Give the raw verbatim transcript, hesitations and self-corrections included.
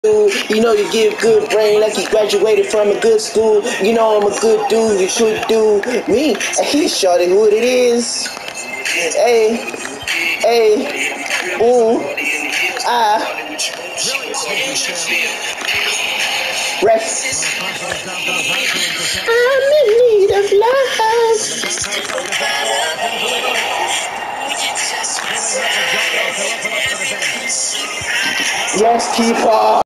You know you give good brain like you graduated from a good school. You know I'm a good dude, you should do me. And he shorty who it is. Hey, hey, ooh, I, rest. I'm in need of love. Yes, keep on.